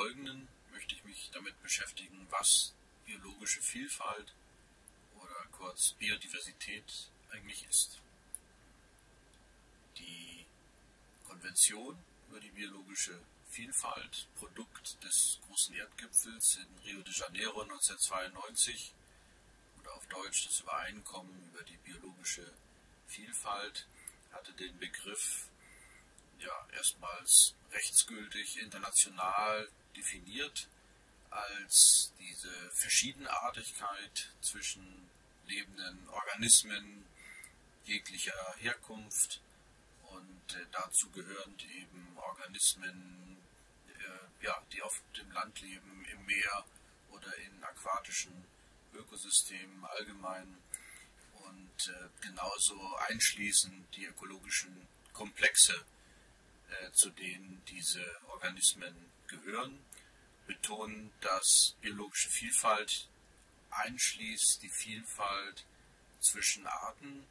Folgenden möchte ich mich damit beschäftigen, was biologische Vielfalt oder kurz Biodiversität eigentlich ist. Die Konvention über die biologische Vielfalt, Produkt des großen Erdgipfels in Rio de Janeiro 1992, oder auf Deutsch das Übereinkommen über die biologische Vielfalt, hatte den Begriff erstmals rechtsgültig international definiert als diese Verschiedenartigkeit zwischen lebenden Organismen jeglicher Herkunft und dazu gehörend eben Organismen, die auf dem Land leben, im Meer oder in aquatischen Ökosystemen allgemein und genauso einschließend die ökologischen Komplexe, zu denen diese Organismen gehören, betonen, dass biologische Vielfalt einschließt die Vielfalt zwischen Arten,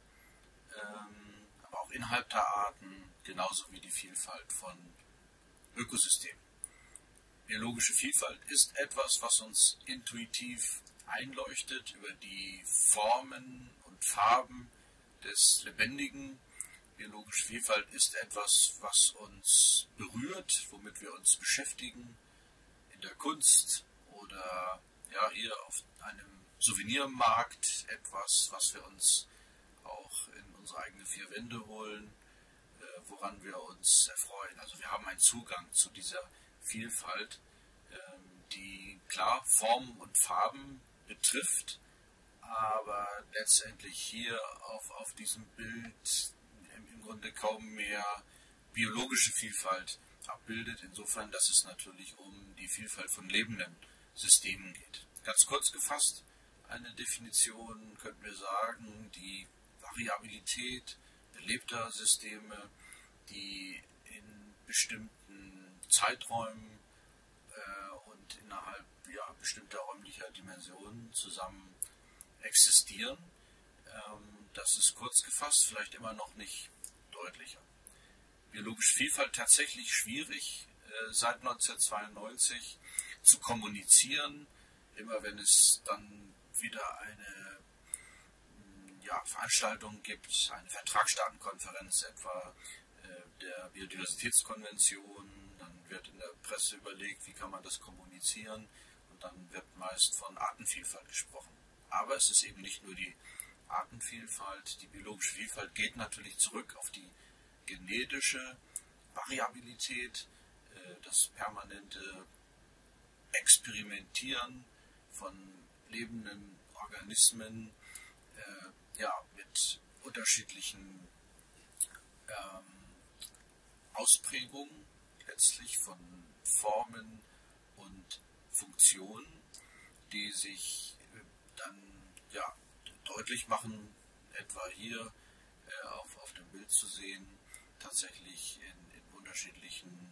aber auch innerhalb der Arten, genauso wie die Vielfalt von Ökosystemen. Biologische Vielfalt ist etwas, was uns intuitiv einleuchtet über die Formen und Farben des Lebendigen. Biologische Vielfalt ist etwas, was uns berührt, womit wir uns beschäftigen, in der Kunst oder hier auf einem Souvenirmarkt, etwas, was wir uns auch in unsere eigenen vier Wände holen, woran wir uns erfreuen. Also wir haben einen Zugang zu dieser Vielfalt, die klar Formen und Farben betrifft, aber letztendlich hier auf diesem Bild im Grunde kaum mehr biologische Vielfalt abbildet, insofern, dass es natürlich um die Vielfalt von lebenden Systemen geht. Ganz kurz gefasst, eine Definition könnten wir sagen, die Variabilität belebter Systeme, die in bestimmten Zeiträumen und innerhalb bestimmter räumlicher Dimensionen zusammen existieren. Das ist kurz gefasst, vielleicht immer noch nicht deutlicher. Biologische Vielfalt tatsächlich schwierig, seit 1992 zu kommunizieren, immer wenn es dann wieder eine Veranstaltung gibt, eine Vertragsstaatenkonferenz etwa der Biodiversitätskonvention, dann wird in der Presse überlegt, wie kann man das kommunizieren, und dann wird meist von Artenvielfalt gesprochen. Aber es ist eben nicht nur die Artenvielfalt, die biologische Vielfalt geht natürlich zurück auf die genetische Variabilität, das permanente Experimentieren von lebenden Organismen, mit unterschiedlichen Ausprägungen letztlich von Formen und Funktionen, die sich dann deutlich machen, etwa hier auf dem Bild zu sehen, tatsächlich in unterschiedlichen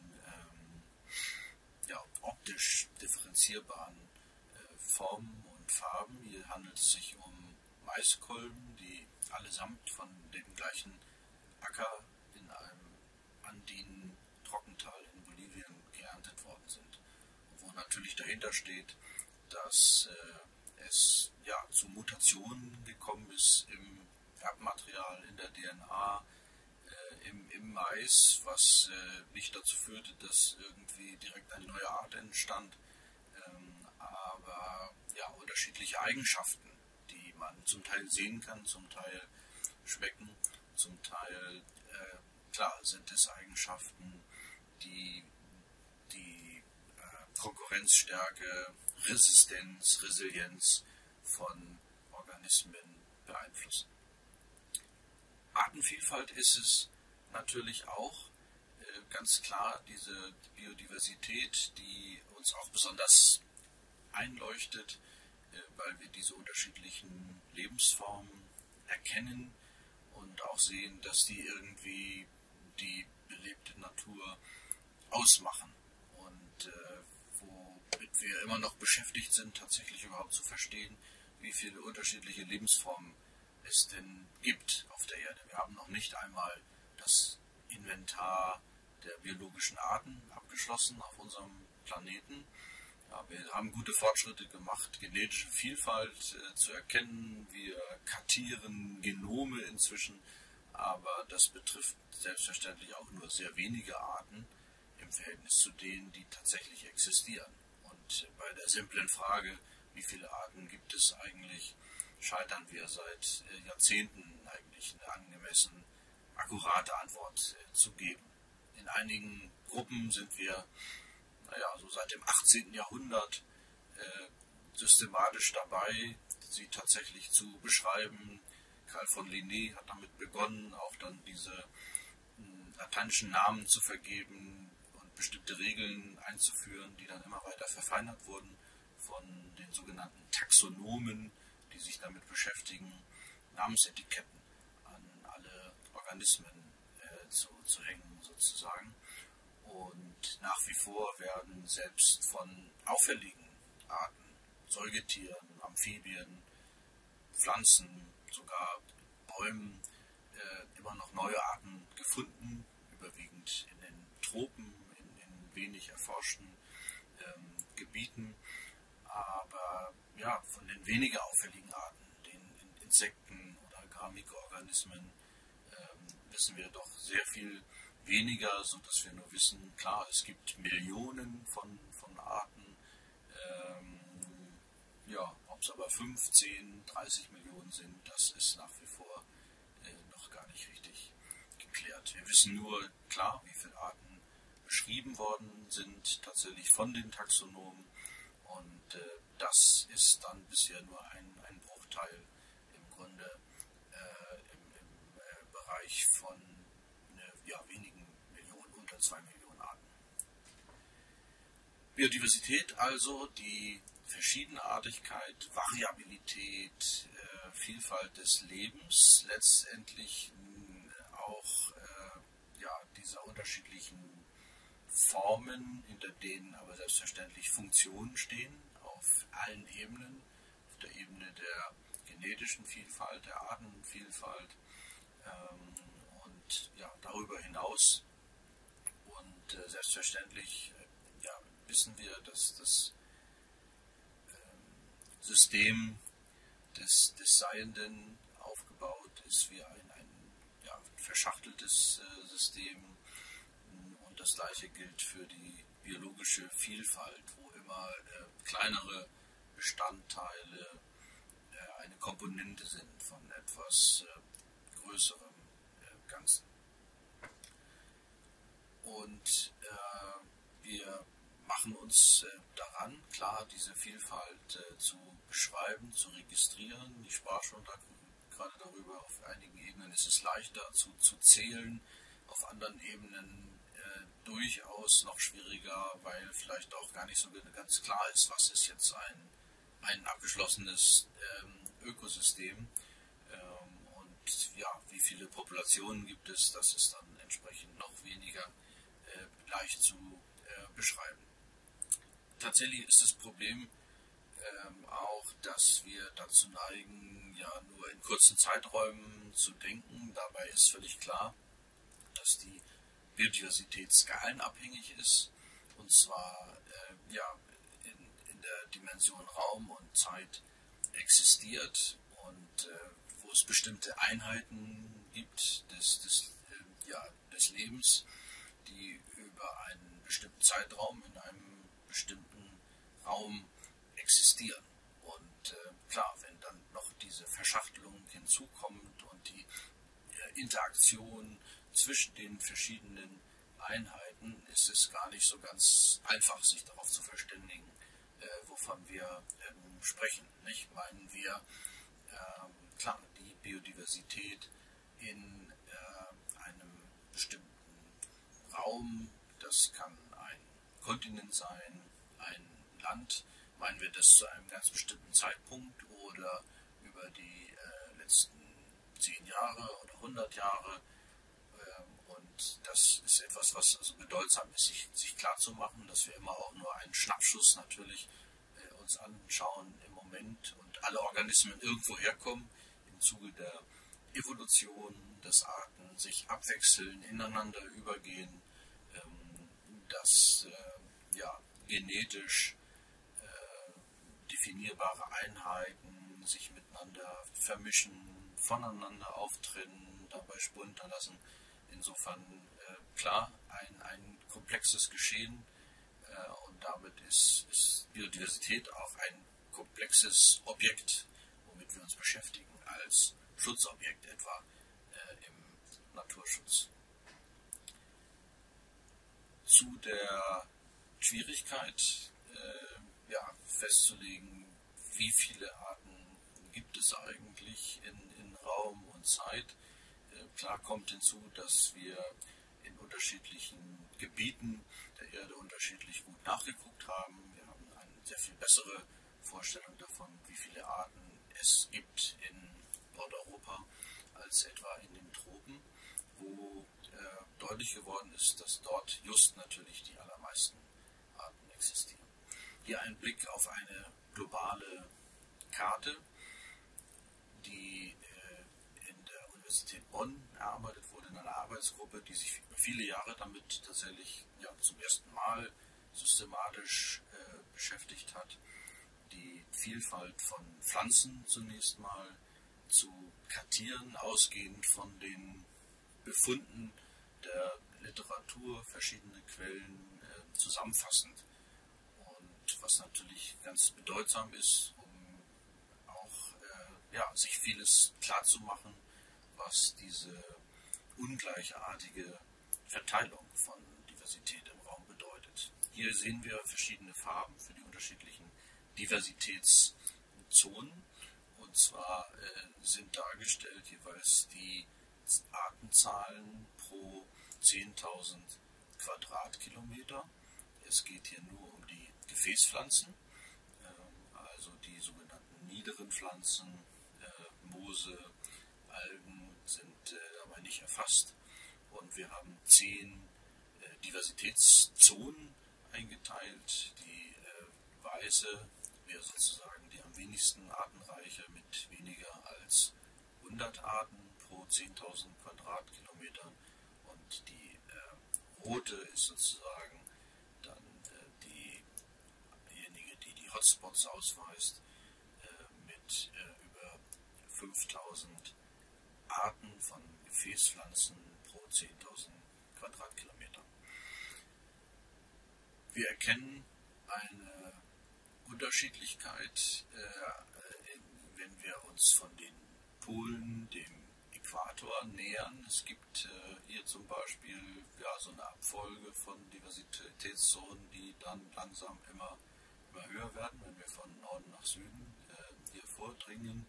optisch differenzierbaren Formen und Farben. Hier handelt es sich um Maiskolben, die allesamt von dem gleichen Acker in einem andinen Trockental in Bolivien geerntet worden sind. Wo natürlich dahinter steht, dass es zu Mutationen gekommen ist im Erbmaterial, in der DNA, im Mais, was nicht dazu führte, dass irgendwie direkt eine neue Art entstand, aber unterschiedliche Eigenschaften, die man zum Teil sehen kann, zum Teil schmecken, zum Teil sind es Eigenschaften, die Konkurrenzstärke, Resistenz, Resilienz von Organismen beeinflussen. Artenvielfalt ist es natürlich auch, ganz klar, diese Biodiversität, die uns auch besonders einleuchtet, weil wir diese unterschiedlichen Lebensformen erkennen und auch sehen, dass die irgendwie die belebte Natur ausmachen und womit wir immer noch beschäftigt sind, tatsächlich überhaupt zu verstehen, wie viele unterschiedliche Lebensformen es denn gibt auf der Erde. Wir haben noch nicht einmal das Inventar der biologischen Arten abgeschlossen auf unserem Planeten. Ja, wir haben gute Fortschritte gemacht, genetische Vielfalt zu erkennen. Wir kartieren Genome inzwischen, aber das betrifft selbstverständlich auch nur sehr wenige Arten im Verhältnis zu denen, die tatsächlich existieren. Und bei der simplen Frage, wie viele Arten gibt es eigentlich, scheitern wir seit Jahrzehnten eigentlich eine angemessen akkurate Antwort zu geben. In einigen Gruppen sind wir so seit dem 18. Jahrhundert systematisch dabei, sie tatsächlich zu beschreiben. Carl von Linné hat damit begonnen, auch dann diese lateinischen Namen zu vergeben und bestimmte Regeln einzuführen, die dann immer weiter verfeinert wurden von den sogenannten Taxonomen, die sich damit beschäftigen, Namensetiketten an alle Organismen zu hängen sozusagen. Und nach wie vor werden selbst von auffälligen Arten, Säugetieren, Amphibien, Pflanzen, sogar Bäumen, immer noch neue Arten gefunden, überwiegend in den Tropen, in wenig erforschten Gebieten. Aber ja, von den weniger auffälligen Arten, den Insekten oder gar Mikroorganismen, wissen wir doch sehr viel weniger, sodass wir nur wissen, klar, es gibt Millionen von Arten, ob es aber 5, 10, 30 Millionen sind, das ist nach wie vor noch gar nicht richtig geklärt. Wir wissen nur, klar, wie viele Arten beschrieben worden sind, tatsächlich von den Taxonomen, und das ist dann bisher nur ein Bruchteil im Grunde im Bereich von wenigen Millionen, unter 2 Millionen Arten. Biodiversität also, die Verschiedenartigkeit, Variabilität, Vielfalt des Lebens, letztendlich auch dieser unterschiedlichen Formen, hinter denen aber selbstverständlich Funktionen stehen, auf allen Ebenen, auf der Ebene der genetischen Vielfalt, der Artenvielfalt, und darüber hinaus. Und selbstverständlich wissen wir, dass das System des Seienden aufgebaut ist wie ein verschachteltes System. Und das Gleiche gilt für die biologische Vielfalt, wo immer kleinere Bestandteile eine Komponente sind von etwas größerem Ganzen. Und wir machen uns daran, klar, diese Vielfalt zu beschreiben, zu registrieren. Ich sprach schon gerade darüber, auf einigen Ebenen ist es leichter zu zählen, auf anderen Ebenen durchaus noch schwieriger, weil vielleicht auch gar nicht so ganz klar ist, was ist jetzt ein abgeschlossenes Ökosystem. Und wie viele Populationen gibt es, das ist dann entsprechend noch weniger leicht zu beschreiben. Tatsächlich ist das Problem auch, dass wir dazu neigen, nur in kurzen Zeiträumen zu denken. Dabei ist völlig klar, dass die Biodiversität skalenabhängig ist, und zwar in der Dimension Raum und Zeit existiert, und wo es bestimmte Einheiten gibt des Lebens, die über einen bestimmten Zeitraum in einem bestimmten Raum existieren. Und klar, wenn dann noch diese Verschachtelung hinzukommt und die Interaktion zwischen den verschiedenen Einheiten, ist es gar nicht so ganz einfach, sich darauf zu verständigen, wovon wir sprechen. Nicht? Meinen wir, klar, die Biodiversität in einem bestimmten Raum, das kann ein Kontinent sein, ein Land, meinen wir das zu einem ganz bestimmten Zeitpunkt oder über die letzten 10 Jahre oder 100 Jahre. Und das ist etwas, was also bedeutsam ist, sich klar zu machen, dass wir immer auch nur einen Schnappschuss natürlich uns anschauen im Moment und alle Organismen irgendwo herkommen im Zuge der Evolution, dass Arten sich abwechseln, ineinander übergehen, dass genetisch definierbare Einheiten sich miteinander vermischen, voneinander auftrennen, dabei Spuren hinterlassen. Insofern klar ein komplexes Geschehen und damit ist Biodiversität auch ein komplexes Objekt, womit wir uns beschäftigen, als Schutzobjekt etwa im Naturschutz. Zu der Schwierigkeit festzulegen, wie viele Arten gibt es eigentlich in Raum und Zeit. Klar kommt hinzu, dass wir in unterschiedlichen Gebieten der Erde unterschiedlich gut nachgeguckt haben. Wir haben eine sehr viel bessere Vorstellung davon, wie viele Arten es gibt in Nordeuropa als etwa in den Tropen, wo deutlich geworden ist, dass dort just natürlich die allermeisten Arten existieren. Hier ein Blick auf eine globale Karte, die in der Universität Bonn erarbeitet wurde, in einer Arbeitsgruppe, die sich über viele Jahre damit tatsächlich zum ersten Mal systematisch beschäftigt hat, die Vielfalt von Pflanzen zunächst mal zu kartieren, ausgehend von den Befunden der Literatur, verschiedene Quellen zusammenfassend. Und was natürlich ganz bedeutsam ist, um auch sich vieles klarzumachen, was diese ungleichartige Verteilung von Diversität im Raum bedeutet. Hier sehen wir verschiedene Farben für die unterschiedlichen Diversitätszonen. Und zwar sind dargestellt jeweils die Artenzahlen pro 10.000 Quadratkilometer. Es geht hier nur um die Gefäßpflanzen, also die sogenannten niederen Pflanzen, Moose, Algen sind dabei nicht erfasst. Und wir haben 10 Diversitätszonen eingeteilt. Die weiße wäre sozusagen die am wenigsten artenreiche mit weniger als 100 Arten pro 10.000 Quadratkilometern. Und die rote ist sozusagen dann diejenige, die die Hotspots ausweist, mit über 5.000 Arten von Gefäßpflanzen pro 10.000 Quadratkilometern. Wir erkennen eine Unterschiedlichkeit, wenn wir uns von den Polen dem Äquator nähern. Es gibt hier zum Beispiel so eine Abfolge von Diversitätszonen, die dann langsam immer höher werden, wenn wir von Norden nach Süden hier vordringen.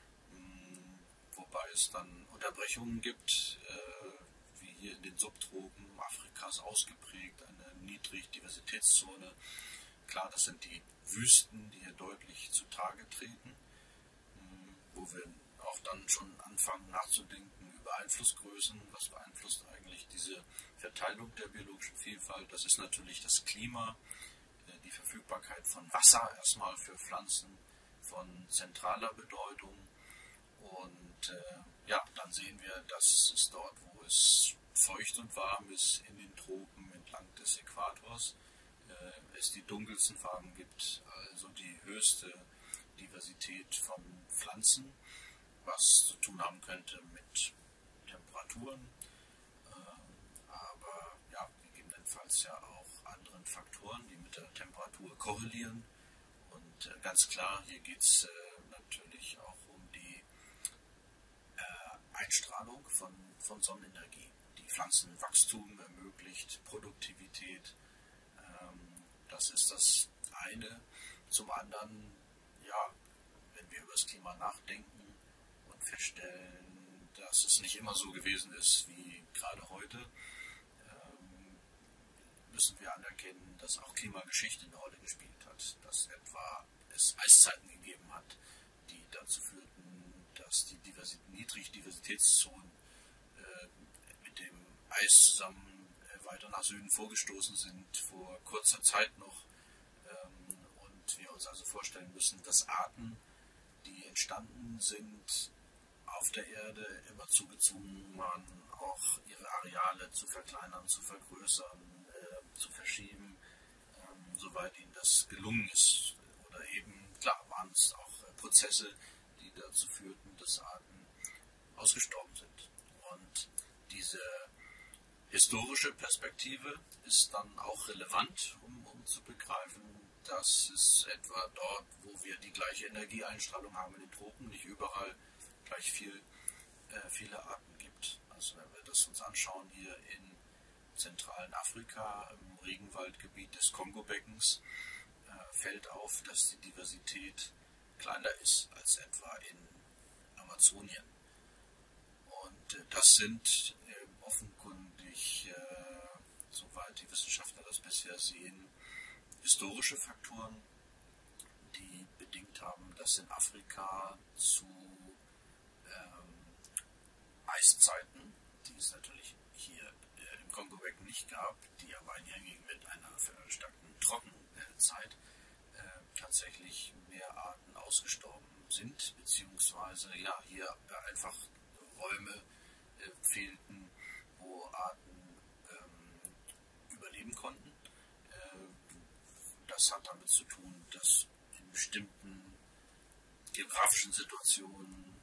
Wobei es dann Unterbrechungen gibt, wie hier in den Subtropen Afrikas ausgeprägt, eine Niedrigdiversitätszone. Klar, das sind die Wüsten, die hier deutlich zutage treten, wo wir auch dann schon anfangen nachzudenken über Einflussgrößen. Was beeinflusst eigentlich diese Verteilung der biologischen Vielfalt? Das ist natürlich das Klima, die Verfügbarkeit von Wasser erstmal für Pflanzen von zentraler Bedeutung. Und dann sehen wir, dass es dort, wo es feucht und warm ist, in den Tropen entlang des Äquators, es die dunkelsten Farben gibt, also die höchste Diversität von Pflanzen, was zu tun haben könnte mit Temperaturen, aber gegebenenfalls auch anderen Faktoren, die mit der Temperatur korrelieren. Und ganz klar, hier geht es natürlich auch um die Einstrahlung von Sonnenenergie, die Pflanzenwachstum ermöglicht, Produktivität. Das ist das eine. Zum anderen, wenn wir über das Klima nachdenken und feststellen, dass es nicht immer so gewesen ist wie gerade heute, müssen wir anerkennen, dass auch Klimageschichte eine Rolle gespielt hat. Dass etwa es Eiszeiten gegeben hat, die dazu führten, dass die Niedrigdiversitätszonen mit dem Eis zusammen weiter nach Süden vorgestoßen sind, vor kurzer Zeit noch. Und wir uns also vorstellen müssen, dass Arten, die entstanden sind auf der Erde, immer gezwungen waren, auch ihre Areale zu verkleinern, zu vergrößern, zu verschieben, soweit ihnen das gelungen ist. Oder eben, klar, waren es auch Prozesse, die dazu führten, dass Arten ausgestorben sind. Und diese historische Perspektive ist dann auch relevant, um zu begreifen, dass es etwa dort, wo wir die gleiche Energieeinstrahlung haben in den Tropen, nicht überall gleich viele Arten gibt. Also wenn wir das uns anschauen, hier in zentralen Afrika, im Regenwaldgebiet des Kongo-Beckens, fällt auf, dass die Diversität kleiner ist als etwa in Amazonien. Und das sind offenkundig, soweit die Wissenschaftler das bisher sehen, historische Faktoren, die bedingt haben, dass in Afrika zu Eiszeiten, die es natürlich hier im Kongo-Becken nicht gab, die aber einhergingen mit einer verstärkten Trockenzeit, tatsächlich mehr Arten ausgestorben sind, beziehungsweise ja, hier einfach Räume fehlten, wo Arten überleben konnten. Das hat damit zu tun, dass in bestimmten geografischen Situationen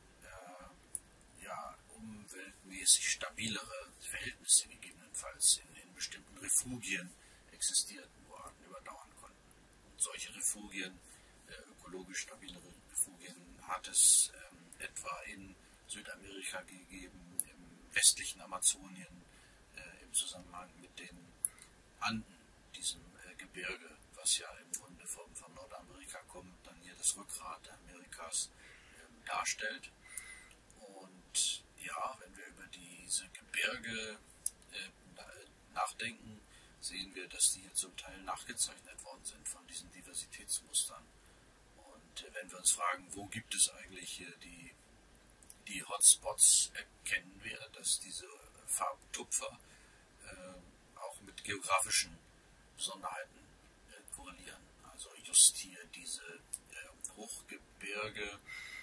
umweltmäßig stabilere Verhältnisse gegebenenfalls in bestimmten Refugien existierten, wo Arten überdauern konnten. Und solche Refugien, ökologisch stabilere Refugien, hat es etwa in Südamerika gegeben, im westlichen Amazonien, im Zusammenhang mit den Anden, diesem Gebirge, was ja im Grunde von Nordamerika kommt, dann hier das Rückgrat Amerikas darstellt. Und ja, wenn wir über diese Gebirge nachdenken, sehen wir, dass die hier zum Teil nachgezeichnet worden sind von diesen Diversitätsmustern. Und wenn wir uns fragen, wo gibt es eigentlich hier die Hotspots, erkennen wir, dass diese Farbtupfer auch mit geografischen Besonderheiten korrelieren. Also just hier diese Hochgebirge,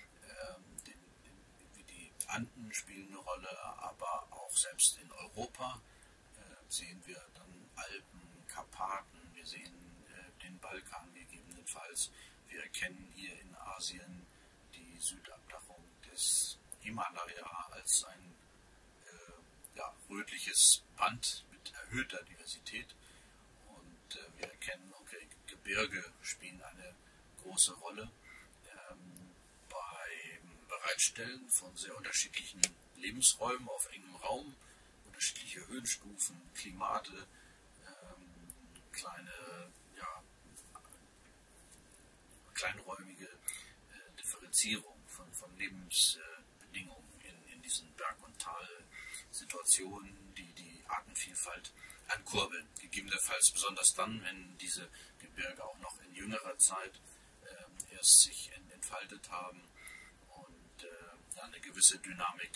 wie die Anden spielen eine Rolle, aber auch selbst in Europa sehen wir dann Alpen, Karpaten, wir sehen den Balkan gegebenenfalls. Wir erkennen hier in Asien die Südabdachung des Himalaya als ein rötliches Band mit erhöhter Diversität. Und wir erkennen, okay, Gebirge spielen eine große Rolle beim Bereitstellen von sehr unterschiedlichen Lebensräumen auf engem Raum, unterschiedliche Höhenstufen, Klimate, kleinräumige Differenzierung von Lebensbedingungen in diesen Berg- und Talsituationen, die Artenvielfalt ankurbeln. Gegebenenfalls besonders dann, wenn diese Gebirge auch noch in jüngerer Zeit erst sich entfaltet haben und eine gewisse Dynamik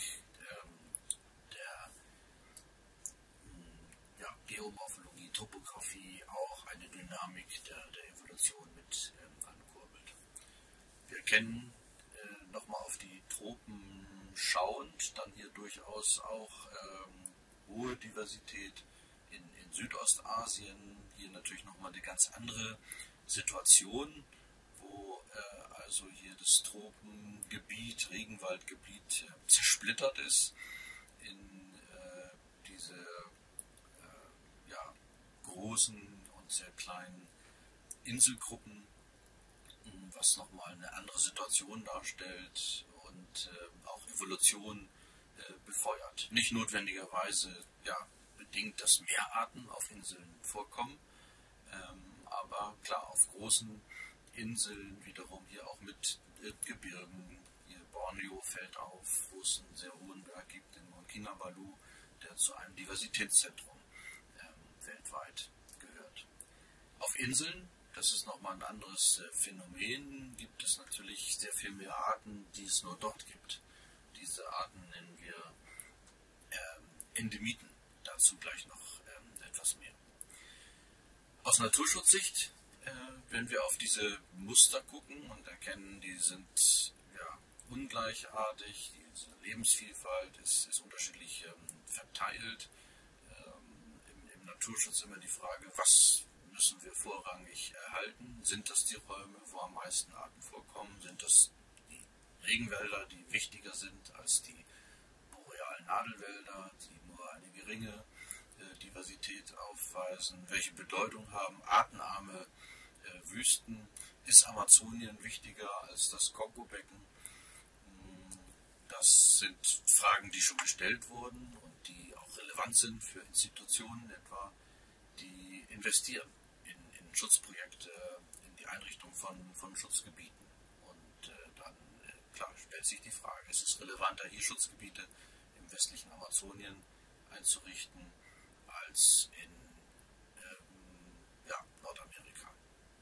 der Geomorphologie, Topographie, auch eine Dynamik der Evolution mit ankurbelt. Wir erkennen nochmal auf die Tropen schauend dann hier durchaus auch hohe Diversität in Südostasien. Hier natürlich nochmal eine ganz andere Situation, wo also hier das Tropengebiet, Regenwaldgebiet zersplittert ist in diese großen und sehr kleinen Inselgruppen, was nochmal eine andere Situation darstellt und auch Evolution befeuert. Nicht notwendigerweise bedingt, dass mehr Arten auf Inseln vorkommen, aber klar, auf großen Inseln wiederum hier auch mit Gebirgen. Hier Borneo fällt auf, wo es einen sehr hohen Berg gibt, den Mount Kinabalu, der zu einem Diversitätszentrum weltweit gehört. Auf Inseln, das ist nochmal ein anderes Phänomen, gibt es natürlich sehr viel mehr Arten, die es nur dort gibt. Diese Arten nennen wir Endemiten, dazu gleich noch etwas mehr. Aus Naturschutzsicht, wenn wir auf diese Muster gucken und erkennen, die sind ungleichartig, diese Lebensvielfalt ist unterschiedlich verteilt. Im Naturschutz immer die Frage, was müssen wir vorrangig erhalten? Sind das die Räume, wo am meisten Arten vorkommen? Sind das die Regenwälder, die wichtiger sind als die borealen Nadelwälder, die nur eine geringe Diversität aufweisen? Welche Bedeutung haben artenarme Wüsten? Ist Amazonien wichtiger als das Kongo-Becken? Das sind Fragen, die schon gestellt wurden und die auch relevant sind für Institutionen etwa, die investieren in Schutzprojekte, in die Einrichtung von Schutzgebieten. Und dann, klar, stellt sich die Frage, ist es relevanter, hier Schutzgebiete im westlichen Amazonien einzurichten, als in Nordamerika?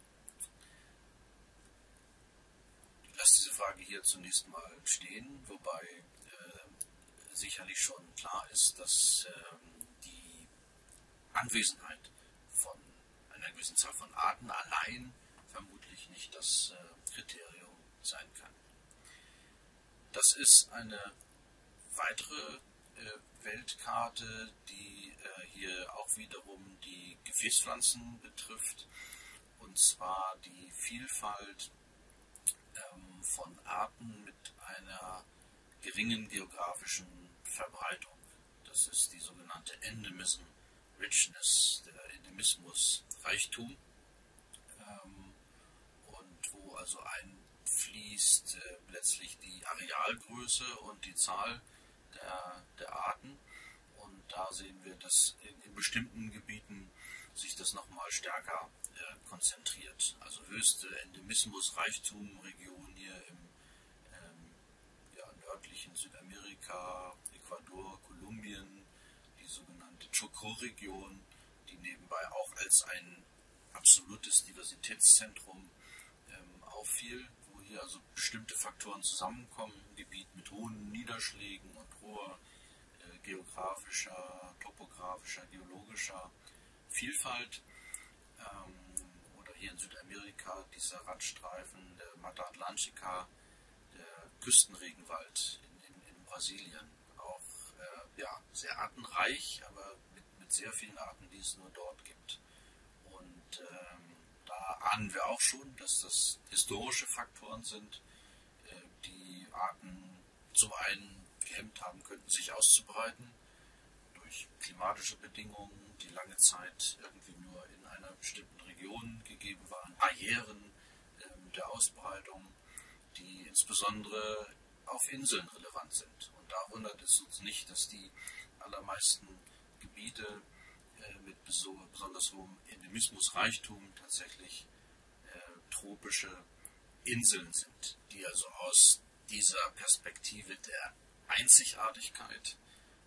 Ich lasse diese Frage hier zunächst mal stehen, wobei sicherlich schon klar ist, dass die Anwesenheit von einer gewissen Zahl von Arten allein vermutlich nicht das Kriterium sein kann. Das ist eine weitere Weltkarte, die hier auch wiederum die Gefäßpflanzen betrifft, und zwar die Vielfalt von Arten mit einer geringen geografischen Verbreitung. Das ist die sogenannte Endemism Richness, der Endemismus Reichtum, und wo also einfließt letztlich die Arealgröße und die Zahl der Arten. Und da sehen wir, dass in bestimmten Gebieten sich das nochmal stärker konzentriert. Also höchste Endemismus-Reichtum-Region hier im nördlichen Südamerika, Ecuador, Kolumbien, die sogenannte Chocó-Region, die nebenbei auch als ein absolutes Diversitätszentrum auffiel, wo hier also bestimmte Faktoren zusammenkommen, ein Gebiet mit hohen Niederschlägen und hoher geografischer, topografischer, geologischer Vielfalt. Oder hier in Südamerika dieser Randstreifen der Mata Atlântica, der Küstenregenwald in Brasilien. Auch sehr artenreich, aber mit sehr vielen Arten, die es nur dort gibt. Und da ahnen wir auch schon, dass das historische Faktoren sind, die Arten zum einen gehemmt haben könnten, sich auszubreiten, durch klimatische Bedingungen, die lange Zeit irgendwie nur in einer bestimmten Region gegeben waren, Barrieren der Ausbreitung, die insbesondere auf Inseln relevant sind. Und da wundert es uns nicht, dass die allermeisten Gebiete mit besonders hohem Endemismusreichtum tatsächlich tropische Inseln sind, die also aus dieser Perspektive der Einzigartigkeit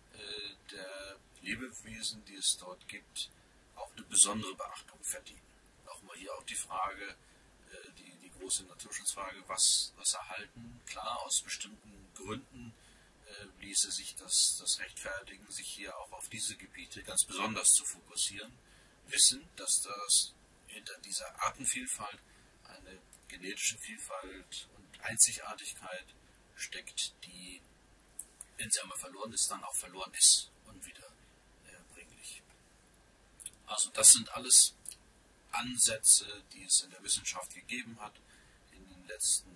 der Lebewesen, die es dort gibt, auch eine besondere Beachtung verdienen. Nochmal hier auch die Frage, die große Naturschutzfrage, was erhalten? Klar, aus bestimmten Gründen ließe sich das rechtfertigen, sich hier auch auf diese Gebiete ganz besonders zu fokussieren, wissen, dass das hinter dieser Artenvielfalt eine genetische Vielfalt und Einzigartigkeit steckt, die, wenn sie einmal verloren ist, dann auch verloren ist, unwiederbringlich. Also das sind alles Ansätze, die es in der Wissenschaft gegeben hat in den letzten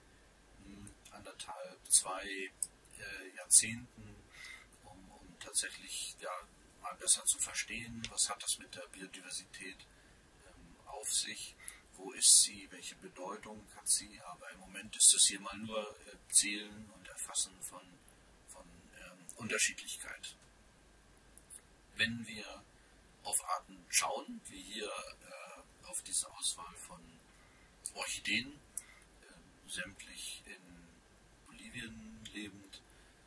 2 Jahrzehnten, um tatsächlich mal besser zu verstehen, was hat das mit der Biodiversität auf sich, wo ist sie, welche Bedeutung hat sie, aber im Moment ist es hier mal nur Zählen und Erfassen von Unterschiedlichkeit. Wenn wir auf Arten schauen, wie hier auf diese Auswahl von Orchideen, sämtlich in Bolivien lebend,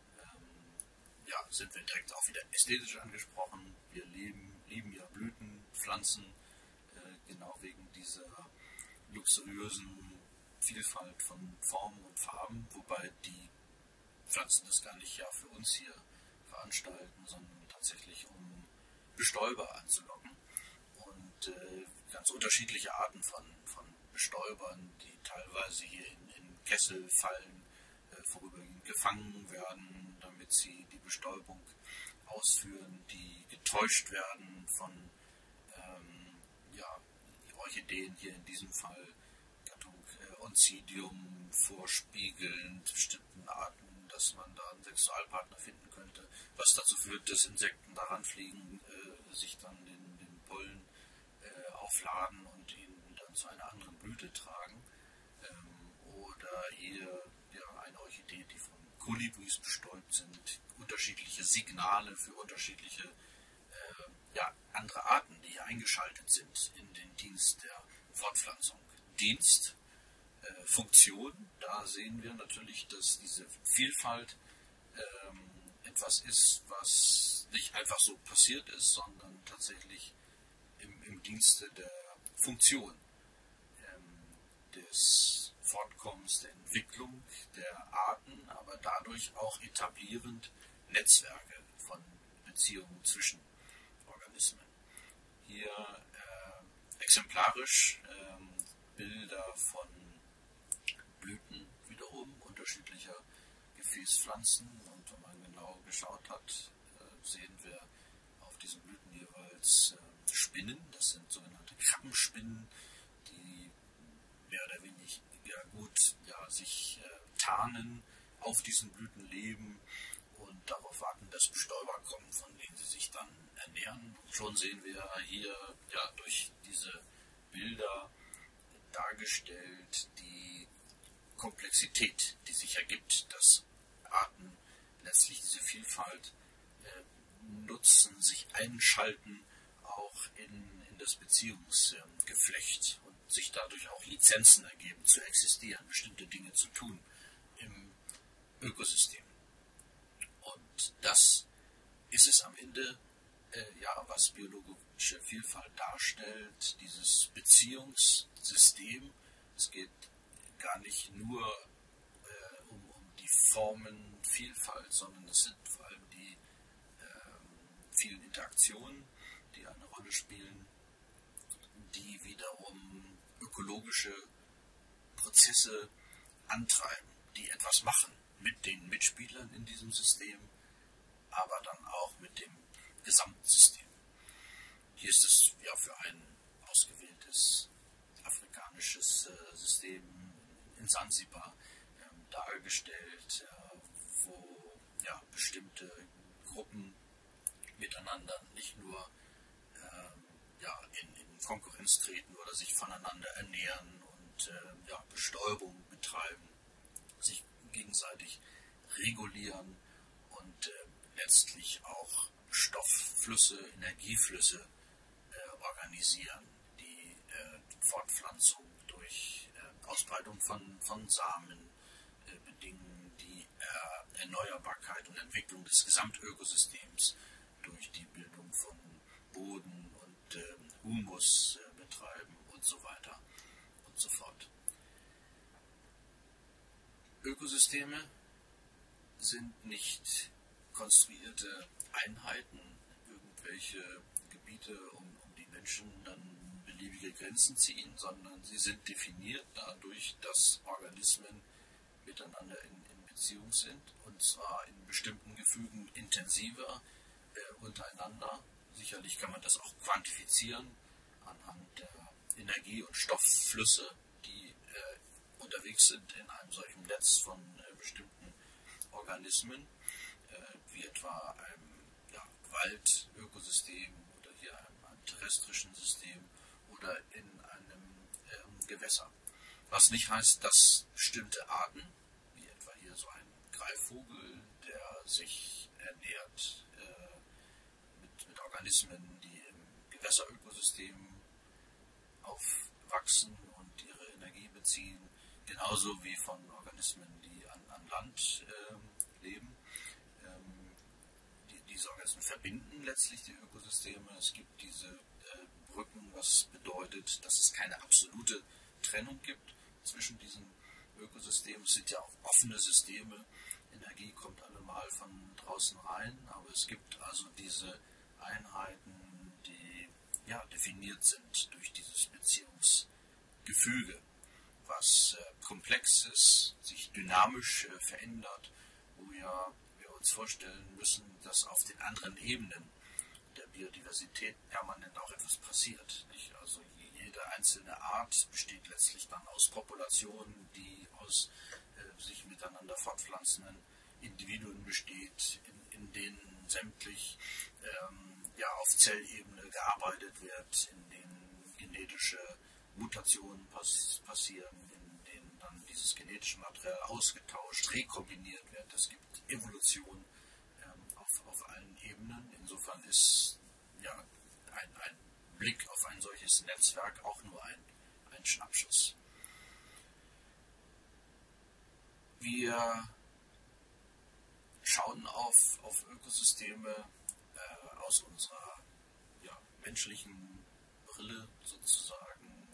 sind wir direkt auch wieder ästhetisch angesprochen. Wir lieben ja Blüten, Pflanzen, genau wegen dieser luxuriösen Vielfalt von Formen und Farben, wobei die Pflanzen das gar nicht für uns hier veranstalten, sondern tatsächlich um Bestäuber anzulocken. Und ganz unterschiedliche Arten von Bestäubern, die teilweise hier in Kesselfallen vorübergehend gefangen werden, damit sie die Bestäubung ausführen, die getäuscht werden von Orchideen hier in diesem Fall Gattung Oncidium vorspiegeln, bestimmten Arten, dass man da einen Sexualpartner finden könnte, was dazu führt, dass Insekten daran fliegen, sich dann den Pollen aufladen und ihn dann zu einer anderen Blüte tragen. Oder hier eine Orchidee, die von Kolibris bestäubt sind, unterschiedliche Signale für unterschiedliche andere Arten, die hier eingeschaltet sind in den Dienst der Fortpflanzung. Dienst, Funktion, da sehen wir natürlich, dass diese Vielfalt etwas ist, was nicht einfach so passiert ist, sondern tatsächlich im Dienste der Funktion, des Fortkommens, der Entwicklung der Arten, aber dadurch auch etablierend Netzwerke von Beziehungen zwischen Organismen. Hier exemplarisch Bilder von Blüten wiederum unterschiedlicher Gefäßpflanzen, und wenn man genau geschaut hat, sehen wir auf diesen Blüten jeweils Spinnen, das sind sogenannte Krabbenspinnen, die mehr oder weniger gut sich tarnen, auf diesen Blüten leben und darauf warten, dass Bestäuber kommen, von denen sie sich dann ernähren. Und schon sehen wir hier durch diese Bilder dargestellt die Komplexität, die sich ergibt, dass Arten letztlich diese Vielfalt nutzen, sich einschalten auch in das Beziehungsgeflecht und sich dadurch auch Lizenzen ergeben, zu existieren, bestimmte Dinge zu tun im Ökosystem. Und das ist es am Ende, was biologische Vielfalt darstellt, dieses Beziehungssystem. Es geht gar nicht nur um die Formenvielfalt, sondern es sind vor allem die vielen Interaktionen, die eine Rolle spielen, die wiederum ökologische Prozesse antreiben, die etwas machen mit den Mitspielern in diesem System, aber dann auch mit dem Gesamtsystem. Hier ist es für ein ausgewähltes afrikanisches System in Sansibar dargestellt, wo bestimmte Gruppen miteinander nicht nur in Konkurrenz treten oder sich voneinander ernähren und Bestäubung betreiben, sich gegenseitig regulieren und letztlich auch Stoffflüsse, Energieflüsse organisieren, die Fortpflanzung durch Ausbreitung von Samen bedingen, die Erneuerbarkeit und Entwicklung des Gesamtökosystems durch die Bildung von Boden und Humus betreiben und so weiter und so fort. Ökosysteme sind nicht konstruierte Einheiten, irgendwelche Gebiete, um die Menschen dann beliebige Grenzen ziehen, sondern sie sind definiert dadurch, dass Organismen miteinander in Beziehung sind, und zwar in bestimmten Gefügen intensiver untereinander. Sicherlich kann man das auch quantifizieren anhand der Energie- und Stoffflüsse, die unterwegs sind in einem solchen Netz von bestimmten Organismen, wie etwa einem Waldökosystem oder hier einem terrestrischen System oder in einem Gewässer. Was nicht heißt, dass bestimmte Arten, wie etwa hier so ein Greifvogel, der sich ernährt mit Organismen, die im Gewässerökosystem aufwachsen und ihre Energie beziehen, genauso wie von Organismen, die an Land leben. Diese Organismen verbinden letztlich die Ökosysteme. Es gibt diese Brücken, was bedeutet, dass es keine absolute Trennung gibt zwischen diesen Ökosystemen. Es sind ja auch offene Systeme. Energie kommt allemal von draußen rein, aber es gibt also diese Einheiten, die definiert sind durch dieses Beziehungsgefüge, was komplex ist, sich dynamisch verändert, wo wir uns vorstellen müssen, dass auf den anderen Ebenen der Biodiversität permanent auch etwas passiert. Nicht? Also jede einzelne Art besteht letztlich dann aus Populationen, die aus sich miteinander fortpflanzenden Individuen besteht, in denen sämtlich auf Zellebene gearbeitet wird, in denen genetische Mutationen passieren, in denen dann dieses genetische Material ausgetauscht, rekombiniert wird. Es gibt Evolution auf allen Ebenen. Insofern ist ein Blick auf ein solches Netzwerk auch nur ein Schnappschuss. Wir schauen auf Ökosysteme aus unserer menschlichen Brille sozusagen,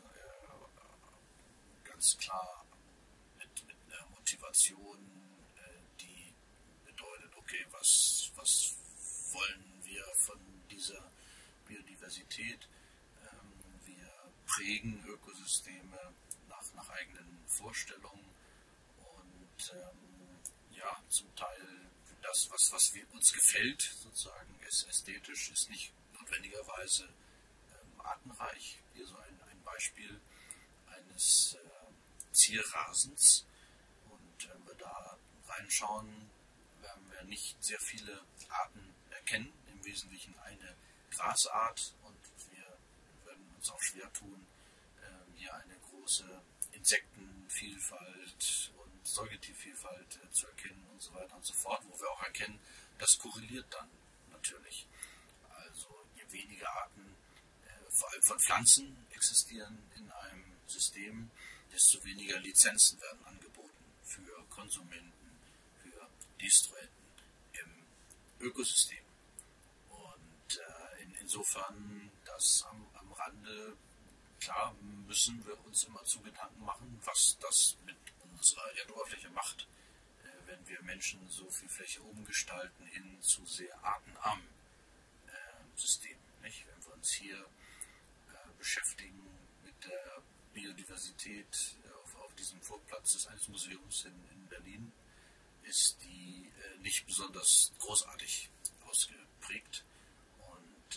ganz klar mit einer Motivation, die bedeutet, okay, was wollen wir von dieser Biodiversität? Wir prägen Ökosysteme nach eigenen Vorstellungen und zum Teil das, was uns gefällt, sozusagen, ist ästhetisch, ist nicht notwendigerweise artenreich. Hier so ein Beispiel eines Zierrasens. Und wenn wir da reinschauen, werden wir nicht sehr viele Arten erkennen, im Wesentlichen eine Grasart, und wir werden uns auch schwer tun, hier eine große Insektenvielfalt und Säugetiervielfalt zu erkennen und so weiter und so fort, wo wir auch erkennen, das korreliert dann natürlich. Also je weniger Arten, vor allem von Pflanzen, existieren in einem System, desto weniger Lizenzen werden angeboten für Konsumenten, für Destruenten im Ökosystem. Und insofern das am Rande, klar müssen wir uns immer zu Gedanken machen, was das mit unserer Erdoberfläche macht, wenn wir Menschen so viel Fläche umgestalten hin zu sehr artenarmen Systemen. Nicht? Wenn wir uns hier beschäftigen mit der Biodiversität auf diesem Vorplatz des eines Museums in Berlin, ist die nicht besonders großartig ausgeprägt. Und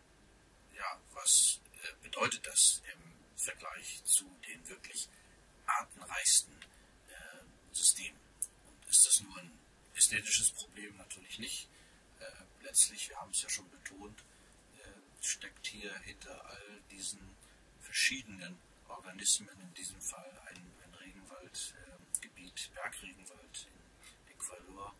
was bedeutet das im Vergleich zu den wirklich artenreichsten Systemen? Und ist das nur ein ästhetisches Problem? Natürlich nicht. Letztlich, wir haben es ja schon betont, steckt hier hinter all diesen verschiedenen Organismen, in diesem Fall ein Regenwaldgebiet, Bergregenwald in Ecuador,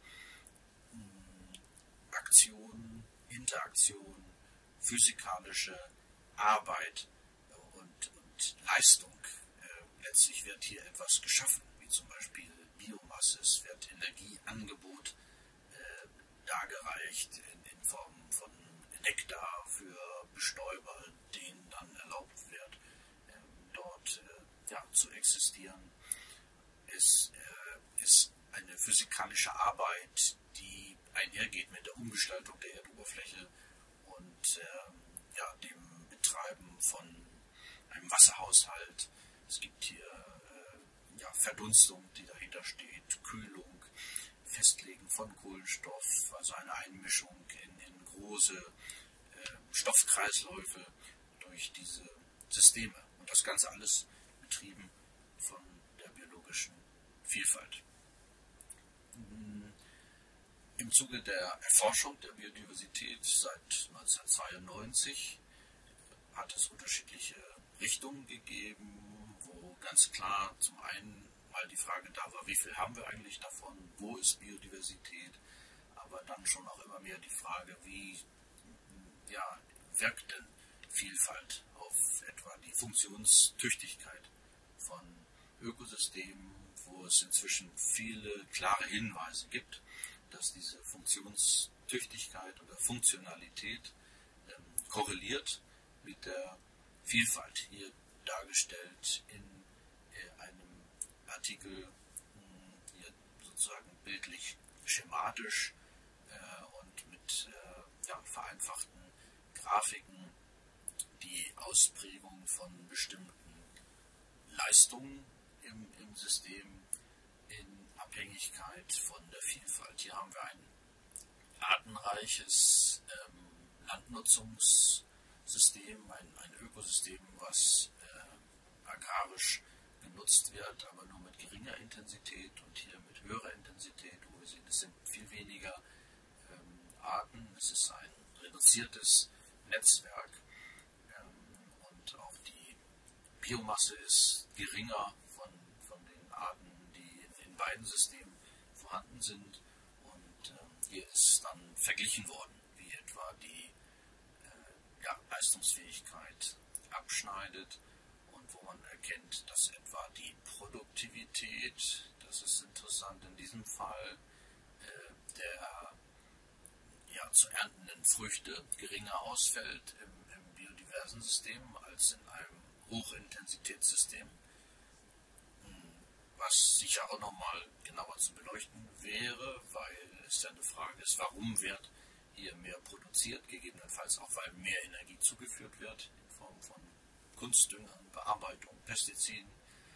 Aktion, Interaktion, physikalische Arbeit und Leistung. Letztlich wird hier etwas geschaffen, wie zum Beispiel Biomasse, es wird Energieangebot dargereicht in Form von Nektar für Bestäuber, denen dann erlaubt wird, dort zu existieren. Es ist eine physikalische Arbeit, die einhergeht mit der Umgestaltung der Erdoberfläche und dem Betreiben von einem Wasserhaushalt. Es gibt hier Verdunstung, die dahinter steht, Kühlung, Festlegen von Kohlenstoff, also eine Einmischung in große Stoffkreisläufe durch diese Systeme. Und das Ganze alles betrieben von der biologischen Vielfalt. Im Zuge der Erforschung der Biodiversität seit 1992 hat es unterschiedliche Richtungen gegeben, wo ganz klar zum einen mal die Frage da war, wie viel haben wir eigentlich davon, wo ist Biodiversität, aber dann schon auch immer mehr die Frage, wie wirkt denn Vielfalt auf etwa die Funktionstüchtigkeit von Ökosystemen, wo es inzwischen viele klare Hinweise gibt, dass diese Funktionstüchtigkeit oder Funktionalität korreliert mit der Vielfalt, hier dargestellt in einem Artikel, hier sozusagen bildlich schematisch und mit vereinfachten Grafiken die Ausprägung von bestimmten Leistungen im System in Abhängigkeit von der Vielfalt. Hier haben wir ein artenreiches Landnutzungssystem, ein Ökosystem, was agrarisch genutzt wird, aber nur mit geringer Intensität, und hier mit höherer Intensität, wo wir sehen, es sind viel weniger Arten, es ist ein reduziertes Netzwerk, und auch die Biomasse ist geringer von den Arten, die in beiden Systemen vorhanden sind, und hier ist dann verglichen worden, wie etwa die Leistungsfähigkeit abschneidet, und wo man erkennt, dass etwa die Produktivität, das ist interessant in diesem Fall, der zu erntenden Früchte geringer ausfällt im biodiversen System als in einem Hochintensitätssystem, was sicher auch nochmal genauer zu beleuchten wäre, weil es ja eine Frage ist, warum wird hier mehr produziert, gegebenenfalls auch, weil mehr Energie zugeführt wird in Form von Kunstdüngern, Bearbeitung, Pestiziden,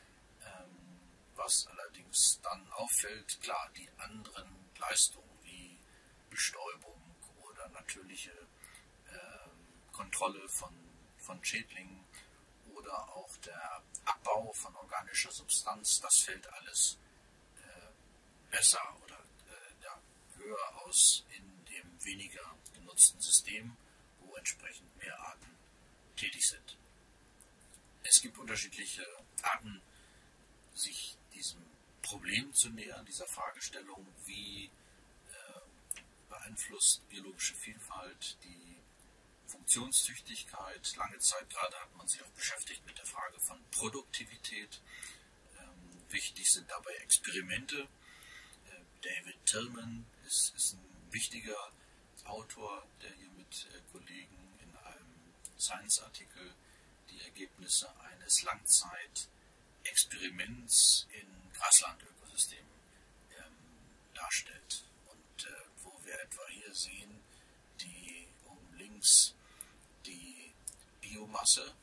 was allerdings dann auffällt, klar, die anderen Leistungen wie Bestäubung oder natürliche Kontrolle von Schädlingen oder auch der Abbau von organischer Substanz, das fällt alles besser oder höher aus in dem weniger genutzten System, wo entsprechend mehr Arten tätig sind. Es gibt unterschiedliche Arten, sich diesem Problem zu nähern, dieser Fragestellung, wie beeinflusst biologische Vielfalt die Funktionstüchtigkeit. Lange Zeit gerade hat man sich auch beschäftigt mit der Frage von Produktivität. Wichtig sind dabei Experimente. David Tillman ist ein wichtiger Autor, der hier mit Kollegen in einem Science-Artikel die Ergebnisse eines Langzeitexperiments in Graslandökosystemen darstellt. Und wo wir etwa hier sehen, die oben links die Biomasse,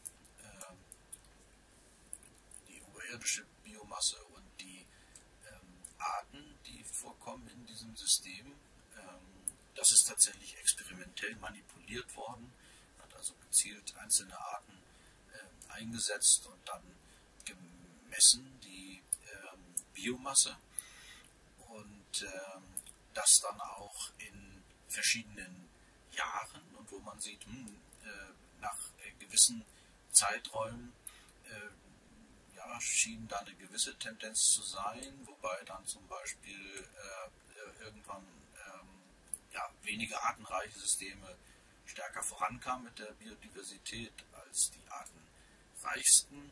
die oberirdische Biomasse und die Arten, die vorkommen in diesem System. Das ist tatsächlich experimentell manipuliert worden, hat also gezielt einzelne Arten eingesetzt und dann gemessen, die Biomasse, und das dann auch in verschiedenen Jahren, und wo man sieht, nach gewissen Zeiträumen schien da eine gewisse Tendenz zu sein, wobei dann zum Beispiel irgendwann weniger artenreiche Systeme stärker vorankamen mit der Biodiversität als die artenreichsten,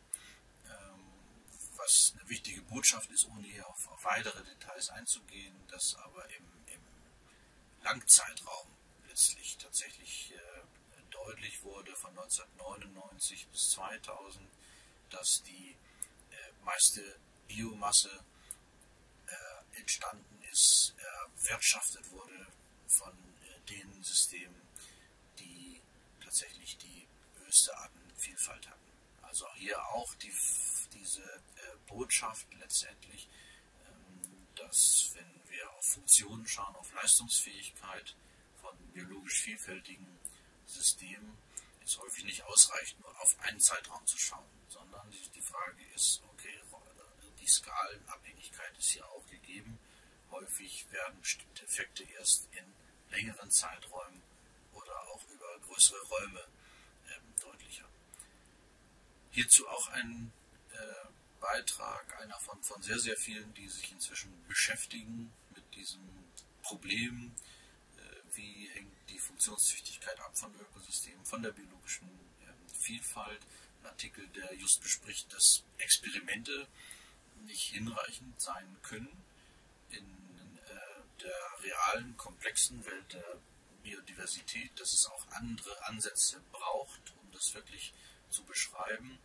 was eine wichtige Botschaft ist, ohne hier auf weitere Details einzugehen, dass aber im Langzeitraum letztlich tatsächlich deutlich wurde von 1999 bis 2000, dass die meiste Biomasse entstanden ist, erwirtschaftet wurde von den Systemen, die tatsächlich die höchste Artenvielfalt hatten. Also hier auch diese Botschaft letztendlich, dass wenn wir auf Funktionen schauen, auf Leistungsfähigkeit von biologisch vielfältigen Systemen, es häufig nicht ausreicht, nur auf einen Zeitraum zu schauen, sondern die Frage ist, okay, die Skalenabhängigkeit ist hier auch gegeben. Häufig werden bestimmte Effekte erst in längeren Zeiträumen oder auch über größere Räume deutlicher. Hierzu auch ein Beitrag, einer von sehr, sehr vielen, die sich inzwischen beschäftigen mit diesem Problem, wie hängt die Funktionstüchtigkeit ab von Ökosystemen, von der biologischen Vielfalt. Ein Artikel, der just bespricht, dass Experimente nicht hinreichend sein können in der realen, komplexen Welt der Biodiversität, dass es auch andere Ansätze braucht, um das wirklich zu beschreiben,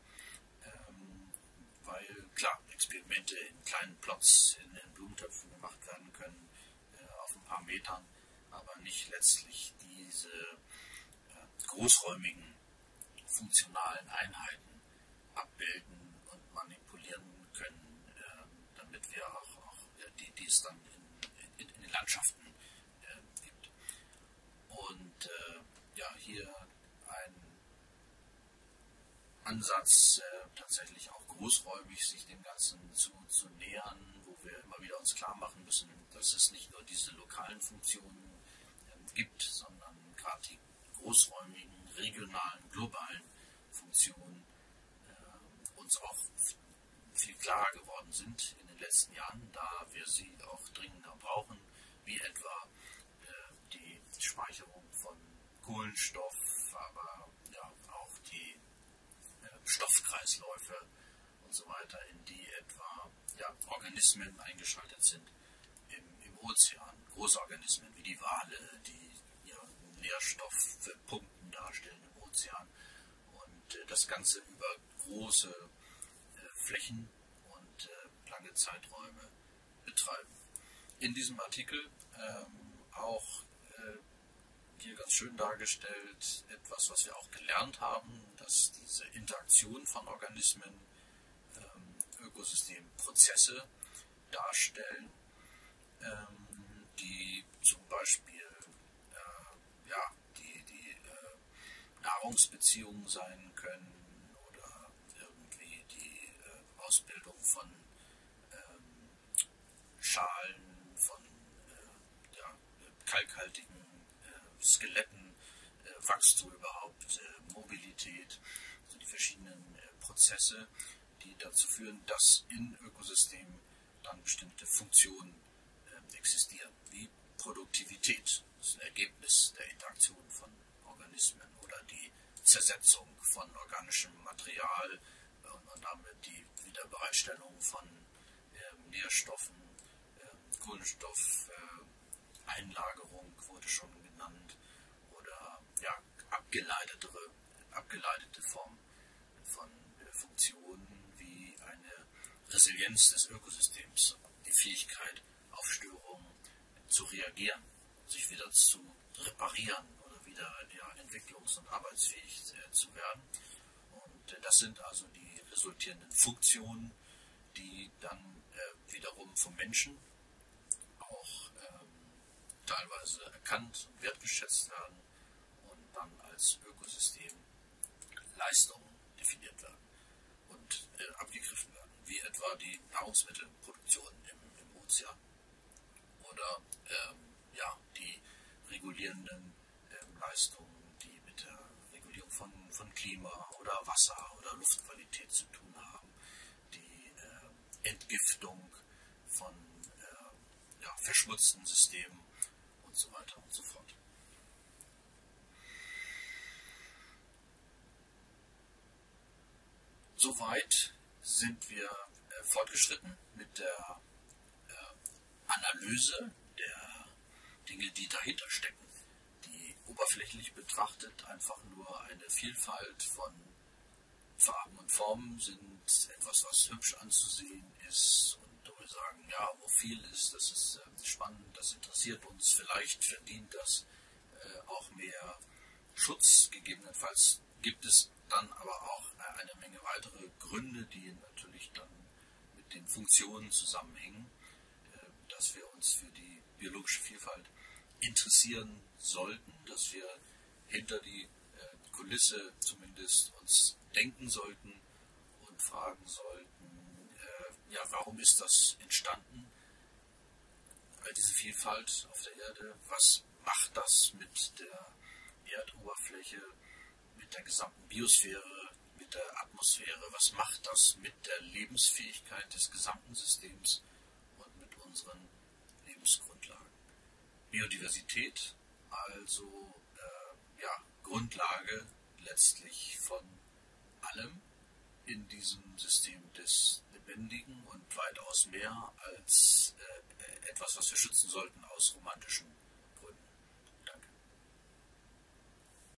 weil klar, Experimente in kleinen Plots in Blumentöpfen gemacht werden können, auf ein paar Metern, aber nicht letztlich diese großräumigen, funktionalen Einheiten abbilden und manipulieren können, damit wir auch die es dann in den Landschaften gibt. Und hier ein Ansatz tatsächlich auch großräumig sich dem Ganzen zu nähern, wo wir immer wieder uns klar machen müssen, dass es nicht nur diese lokalen Funktionen gibt, sondern gerade die großräumigen, regionalen, globalen Funktionen uns auch viel klarer geworden sind in den letzten Jahren, da wir sie auch dringender brauchen, wie etwa die Speicherung von Kohlenstoff, aber ja, auch die Stoffkreisläufe und so weiter, in die etwa Organismen eingeschaltet sind im Ozean. Großorganismen wie die Wale, die Nährstoffpumpen darstellen im Ozean. Und das Ganze über große Flächen und lange Zeiträume betreiben. In diesem Artikel auch hier ganz schön dargestellt, etwas, was wir auch gelernt haben, dass diese Interaktion von Organismen Ökosystemprozesse darstellen, die zum Beispiel die Nahrungsbeziehungen sein können oder irgendwie die Ausbildung von Schalen, von kalkhaltigen Skeletten, Wachstum überhaupt, Mobilität, also die verschiedenen Prozesse, die dazu führen, dass in Ökosystemen dann bestimmte Funktionen existieren, wie Produktivität, das ist ein Ergebnis der Interaktion von Organismen, oder die Zersetzung von organischem Material und damit die Wiederbereitstellung von Nährstoffen, Kohlenstoff, Einlagerung wurde schon genannt, oder abgeleitete Formen von Funktionen wie eine Resilienz des Ökosystems, die Fähigkeit, auf Störungen zu reagieren, sich wieder zu reparieren oder wieder entwicklungs- und arbeitsfähig zu werden. Und das sind also die resultierenden Funktionen, die dann wiederum vom Menschen auch teilweise erkannt und wertgeschätzt werden und dann als Ökosystemleistungen definiert werden und abgegriffen werden, wie etwa die Nahrungsmittelproduktion im Ozean oder die regulierenden Leistungen, die mit der Regulierung von Klima oder Wasser oder Luftqualität zu tun haben, die Entgiftung von verschmutzten Systemen und so weiter und so fort. Soweit sind wir fortgeschritten mit der Analyse der Dinge, die dahinter stecken, die oberflächlich betrachtet einfach nur eine Vielfalt von Farben und Formen sind, etwas, was hübsch anzusehen ist, und wo wir sagen, ja, wo viel ist, das ist spannend, das interessiert uns, vielleicht verdient das auch mehr Schutz. Gegebenenfalls gibt es dann aber auch eine Menge weitere Gründe, die natürlich dann mit den Funktionen zusammenhängen, dass wir uns für die biologische Vielfalt interessieren sollten, dass wir hinter die Kulisse zumindest uns denken sollten und fragen sollten, warum ist das entstanden, all diese Vielfalt auf der Erde, was macht das mit der Erdoberfläche, mit der gesamten Biosphäre, mit der Atmosphäre, was macht das mit der Lebensfähigkeit des gesamten Systems und mit unseren Lebensgrundlagen. Biodiversität, also Grundlage letztlich von allem in diesem System des Lebendigen und weitaus mehr als etwas, was wir schützen sollten aus romantischen